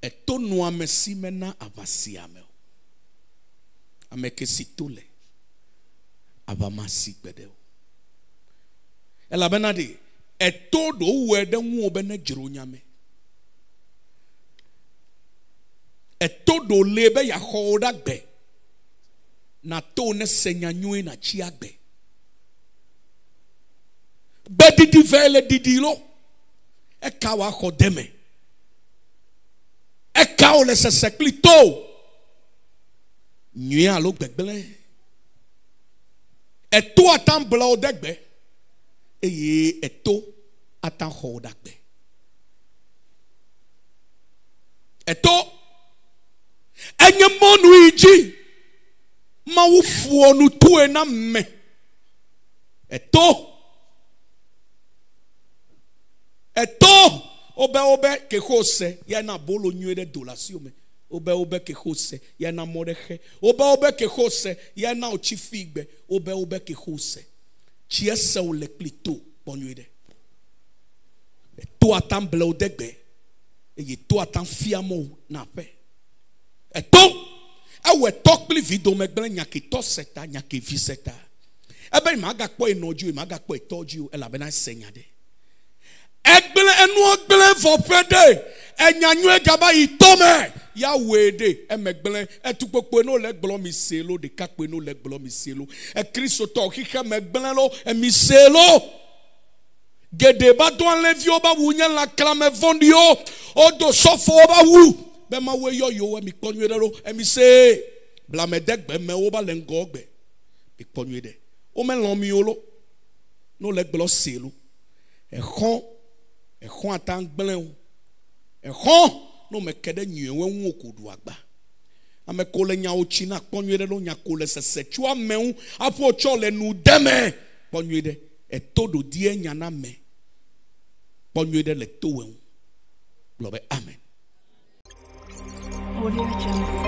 eto no amesi mena avasiame ameke sitole avamasi gbedeo ela benadi eto do wede wu bene jiro nyame eto do lebe ya hoda gbe na to ne senyanyu na chi agbe bedidi vele didilo eka wa hodeme eka o le sesekli to nyi alo gbegbele eto atan bla o degbe eye eto atan hoda gbe eto enye monu iji ma wo fuo no to na me eto obe ke hose ya na bolo nyuede dolasio me obe ke hose ya na morehe obe ke hose ya na ochifigbe obe ke hose chiese o le plito ponyuede to atam blo degbe e to atam fiamo na pe eto awe tokli video megbele nyaki to seta nyaki viseta ebe maga po enoju maga po etoju ela bena senyade egbele enu ogbele fopede enyanyu gaba itome ya wede emegbele etupopo no le gbolo mi selo de kakpe no le gbolo mi selo e kristo to kike megbele lo emi selo gede ba do enlevio ba wunya la klame vondio odo sofo ba wu be ma we yo mi ponwede lo emi se blame degbe me wo ba le ngogbe bi ponwede o me lon mi olo no le gbolo selo ehon atan gbelen ehon no me kede nyewe nwo kodu agba ame ko le nya ochi na ponwede lo nya ko le sese chua meun apo cho le nu deme ponwede e todo die nya na me ponwede le towen globe amen. Audio Jungle.